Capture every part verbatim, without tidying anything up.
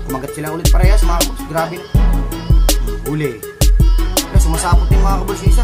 kumagat sila ulit parehas mga kabols. Grabe na. Huli. Kaya sumasapot yung mga kabols isa.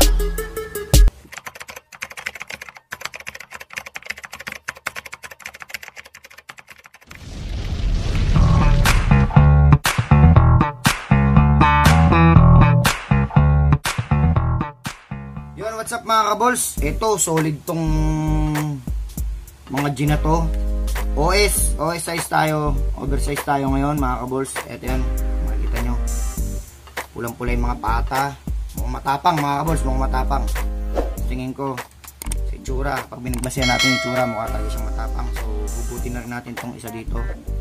Yun, what's up mga kabols? Ito, solid tong mga G na to. O S, O S size tayo, oversize tayo ngayon mga kabols. Ito yan, makikita nyo. Pulang-pula yung mga pata. Mukhang matapang mga kabols, mukhang matapang. Tingin ko, sa itsura, pag binagbasihan natin yung itsura, mukha talaga siyang matapang. So, hugutin na rin natin tong isa dito.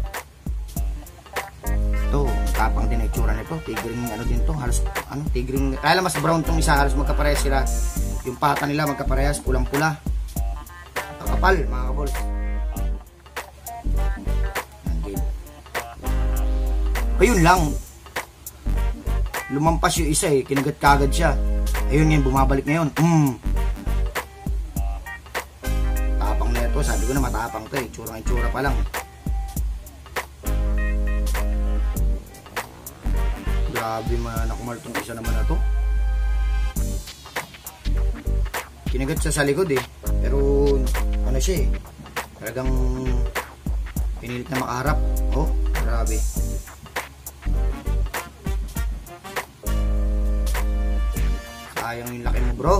Ito, tapang din ang itsura nito. Tigring, ano din to, halos, ano, tigring. Kaya lang mas brown tong isa, halos magkaparehas sila. Yung pata nila magkaparehas, pulang-pula. Kapal mga kabols. Ayun lang, lumampas yung isa eh, kinagat kagad siya. Ayun ngayon, bumabalik ngayon. mm. Tapang na ito, sabi ko na matapang to eh, itsura itsura pa lang. Grabe man, nakumal tong isa naman na to. Kinagat siya sa likod eh, pero ano siya eh, talagang pinilit na makaharap. Oh, grabe. Sayang yung laki mo bro.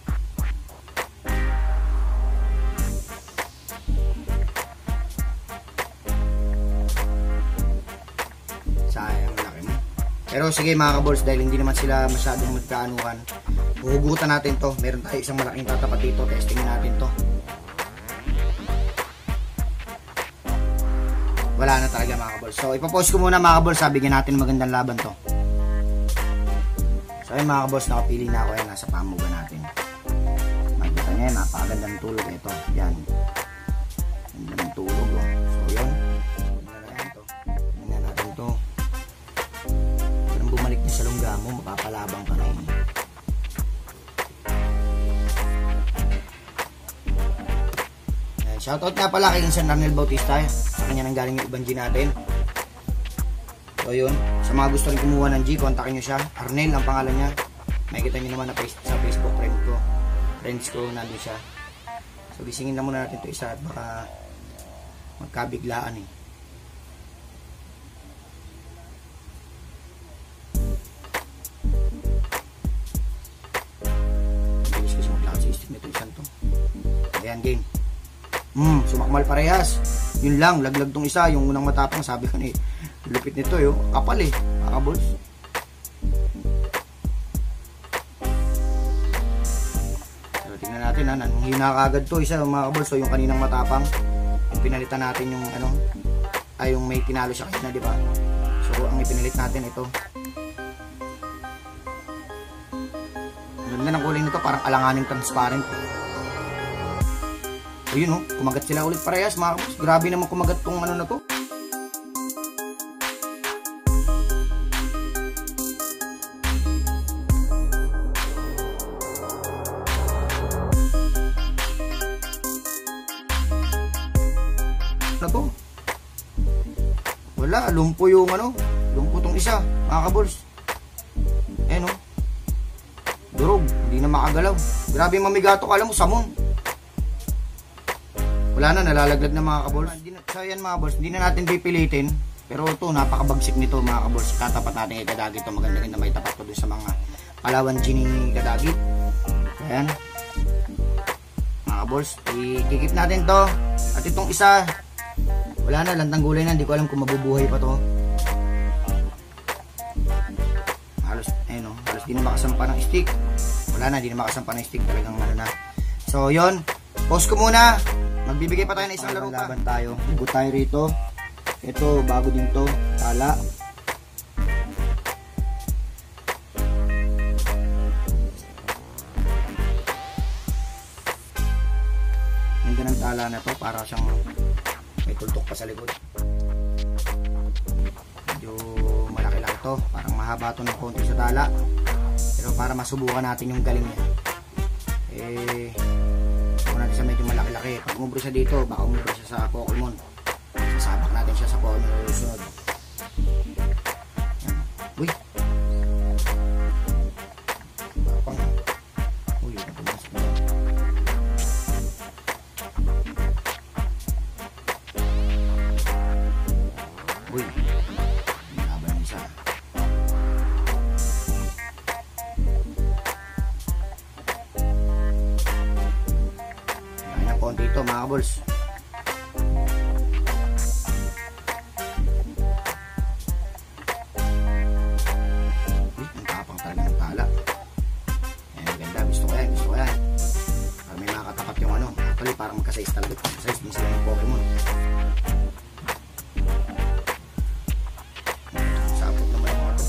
Sayang yung laki mo. Pero sige mga kabols, dahil hindi naman sila masyadong magkaanuhan, huhugutan natin to. Meron tayo isang malaking tatapat dito. Testingin natin to. Wala na talaga mga kabols. So ipapost ko muna mga kabols. Bigyan natin magandang laban to. So ayun mga kabols, nakapili na ako. Ayan, nasa pamuga natin. Makikita nyo, napakagandang tulog ito. Yan. Gandang tulog oh. So yun. Tingnan natin to. Kung bumalik niya sa lungga mo, mapapalabang ka na yun. Shoutout nga pala kay San Arnel Bautista. Sa kanya nang galing yung ibang G natin. So yun, sa mga gusto rin kumuha ng G, kontakin nyo siya. Arnel ang pangalan niya. Makikita nyo naman na sa Facebook friend ko. Friends ko, nandun siya. So gisingin na muna natin ito isa at baka magkabiglaan eh. Bilis kasi maglakas sa isip nito isang to. Ayan game. Hmm, sumakmal parehas. Yun lang, laglag tong isa. Yung unang matapang, sabi ko na eh, lupit nito yo, kapal eh, mga kabols. So, tingnan natin ha, nanghina kagad to isa mga kabols. So yung kaninang matapang, yung pinalitan natin yung ano, ay yung may tinalo siya kanina, di ba? So ang ipinalit natin ito. Ganda ng kulay nito, parang alanganing transparent. Ayun oh, kumagat sila ulit parehas mga kabols. Grabe naman kumagat tong ano na to. Na to. Wala, lumpo yung ano, lumpo tong isa mga kabols. Ayun oh. Durog, hindi na makagalaw. Grabe mamigato, alam mo, samon. Wala na, nalalaglag na mga kabols. So yan mga kabols, hindi na natin pipilitin. Pero ito, napakabagsik nito mga kabols. Tatapat natin kay Kadagit ito. Maganda rin na may tapat ko dun sa mga Palawan G ni Kadagit. Ayan. Mga kabols, ikikip natin to. At itong isa, wala na, lantang gulay na. Hindi ko alam kung mabubuhay pa to. Halos, ayun o, halos di na makasampa ng stick. Wala na, di na makasampa ng stick. Talagang ano na. So yun, pause ko muna. Magbibigay pa tayo ng isang laro pa. Laban tayo. Ibu tayo rito. Ito, bago din to. Tala. Ganda ng tala na to. Para siyang may tultok pa sa likod. Medyo malaki-laki to. Parang mahaba to ng konti sa tala. Pero para masubukan natin yung galing niya. Eh... natin sa medyo malaki-laki. Pag umubra siya dito, baka umubra siya sa Pokemon. Sasabak natin siya sa Pokemon na susunod. Uy, laban ng isa. Kaya konti ito mga kabols. Uy, ang tapang talaga ng tala. Ayan, ganda. Gusto ko yan, gusto ko yan. Para may makakatapat yung ano. Actually, parang magkasize talaga. Magkasize din sila ng Pokemon. Sapot naman yung mga to.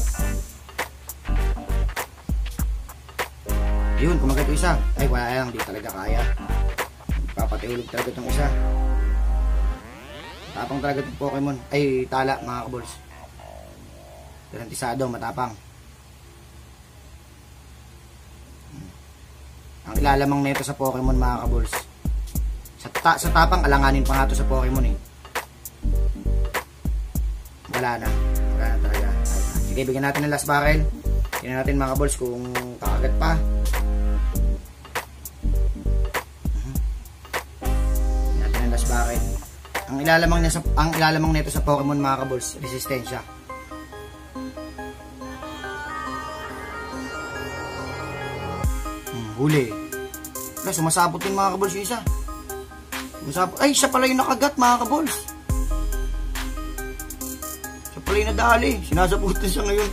Yun, kumagat yung isa. Ay, wala lang. Di talaga kaya. Papatihulog talaga itong isa. Matapang talaga itong Pokemon. Ay, tala mga kabols. Garantisado, matapang. Ang ilalamang nito sa Pokemon mga kabols. Sa, ta sa tapang, alanganin pa nga ito sa Pokemon eh. Wala na. Wala na talaga. Sige, bigyan natin ng last barrel. Tingnan natin mga kabols kung kakagat pa. Bigyan natin ng last barrel. Ang ilalamang, niya sa, ang ilalamang nito sa Pokemon mga kabols, resistensya. Hmm, huli. Wala, sumasabot din mga kabols yung isa. Sumasabot. Ay, siya pala yung nakagat mga kabols. Siya pala yung nadali. Sinasabutin siya ngayon.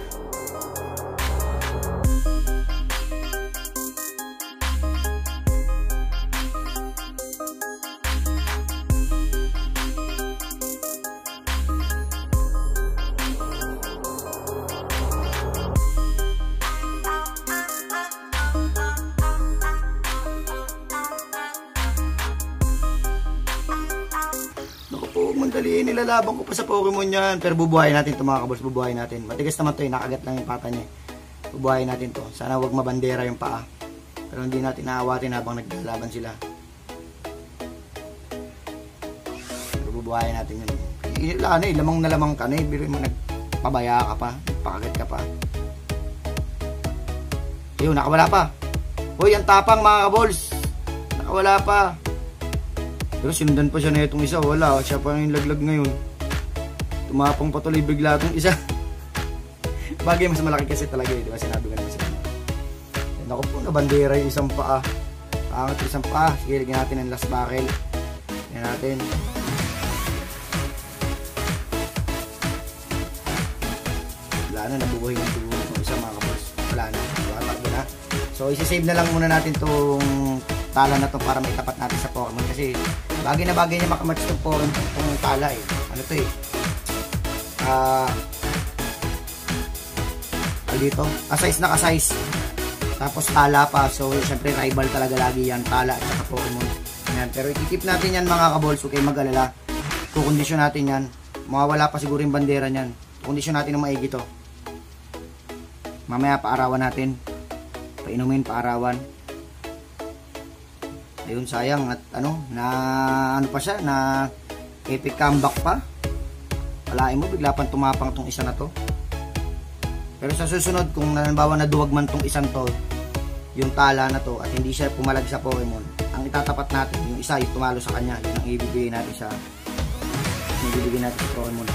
Mandali, nilalaban ko pa sa Pokemon yan. Pero bubuhayin natin ito mga kabols, bubuhayin natin. Matigas naman ito eh, nakagat lang yung pata niya. Bubuhayin natin to. Sana wag mabandera yung paa. Pero hindi natin naawatin habang naglalaban sila. Pero bubuhayin natin yun. Ilan eh, lamang na lamang ka na eh. Biro mo nagpabaya ka pa, nagpakagat ka pa. Ayun, nakawala pa. Uy, ang tapang mga kabols. Nakawala pa. Pero sinundan pa siya na itong isa. Wala, siya pa yung laglag ngayon. Tumapang patuloy bigla itong isa. Bagay mas malaki kasi talaga eh. Diba sinabi ko naman sa kanya. Naku po, nabandera yung isang paa. Pangat isang paa. Sige, lagyan natin ang last barrel. Lagyan natin. Wala na, nabubuhay ng tubo ng isa mga kapos. Wala na, wala na. So, isi-save na lang muna natin itong tala na to para may tapat natin sa Pokemon kasi bagay na bagay niya makamatch itong Pokemon itong tala eh. Ano to eh? Ah... Uh, dito? Ka-size na ka-size. Tapos tala pa. So, syempre rival talaga lagi yan. Tala at saka Pokemon. Yan. Pero ikikip natin yan mga kabols. Okay, mag-alala. Kukondisyon natin yan. Mawawala pa siguro yung bandera niyan. Kondisyon natin ng maigi to. Mamaya paarawan natin. Painumin, paarawan. Ayun, sayang at ano, na ano pa siya, na epic comeback pa. Walain mo, bigla pang tumapang tong isa na to. Pero sa susunod, kung halimbawa na duwag man tong isang to, yung tala na to, at hindi siya pumalag sa Pokemon, ang itatapat natin, yung isa, yung tumalo sa kanya, yun ang ibibigay natin sa, yung ibibigay natin sa Pokemon.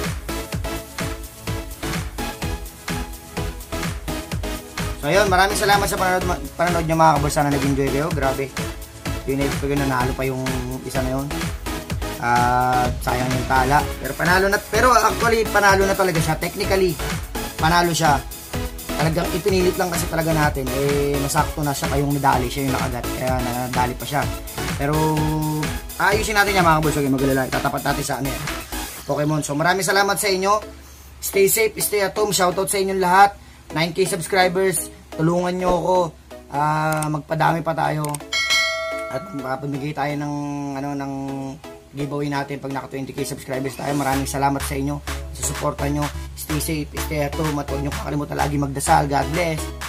So ayun, maraming salamat sa panonood, panonood nyo mga kabos. Sana nag-enjoy kayo, grabe. Yung na-ibig ko yun, nanalo pa yung isa na yun. Uh, sayang yung tala. Pero panalo na, pero actually panalo na talaga siya. Technically, panalo siya. Talagang ipinilit lang kasi talaga natin. Eh, nasakto na siya kayong nadali. Siya yung nakagat. Kaya nadali pa siya. Pero, ayusin natin yan mga kabos. Okay, magalala. Tatapat natin sa ano yan. Pokemon. So, maraming salamat sa inyo. Stay safe, stay at home. Shoutout sa inyong lahat. nine K subscribers. Tulungan nyo ako. Uh, magpadami pa tayo. At makapamigay tayo ng ano ng giveaway natin pag naka twenty K subscribers tayo. Maraming salamat sa inyo sa suporta nyo. Stay safe, stay at home, at huwag nyo kakalimutan lagi magdasal. God bless.